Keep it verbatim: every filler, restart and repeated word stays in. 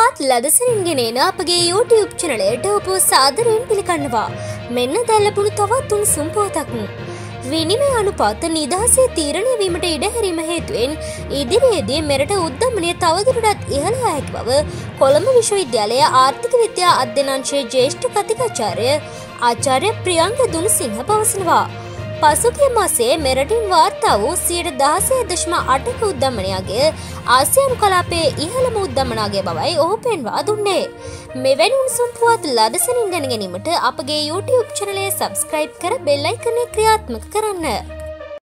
පුවත් ලදසනින් ගෙනෙන අපගේ YouTube චැනලයට ඔබ සාදරයෙන් පිළිගන්නවා. මෙන්න දැල්ලපුණු තවත් උණුසුම් පුවතක්. විනිමය අනුපාත නිදහසේ තීරණය වීමට ඉඩ හැරීම හේතුවෙන් ඉදිරියේදී මෙරට උද්දමනය තවදුරටත් ඉහළ යා හැකි බව කොළඹ විශ්වවිද්‍යාලයේ ආර්ථික විද්‍යා අධ්‍යනාංශයේ ජ්‍යෙෂ්ඨ කතිකාචාර්ය ආචාර්ය ප්‍රියංග දුනසිංහ පවසනවා. පසුගිය මාසයේ මෙරටින් වාර්තා වූ සියයට දහසය දශම අටක උද්දමනයාගේ ආසියානු කලාපයේ ඉහළම උද්දමනාගේ බවයි ඔහු පෙන්වා දුන්නේ. මෙවැනි උණුසුම් පුවත් ලදසනින් දැන ගැනීමට අපගේ YouTube චැනලය සබ්ස්ක්‍රයිබ් කර බෙල් අයිකනය ක්‍රියාත්මක කරන්න.